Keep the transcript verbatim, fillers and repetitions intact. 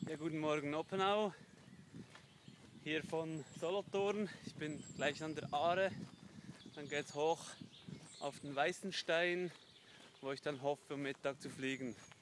Ja, guten Morgen Oppenau, hier von Solothurn. Ich bin gleich an der Aare. Dann geht's hoch auf den Weißenstein, wo ich dann hoffe, um Mittag zu fliegen.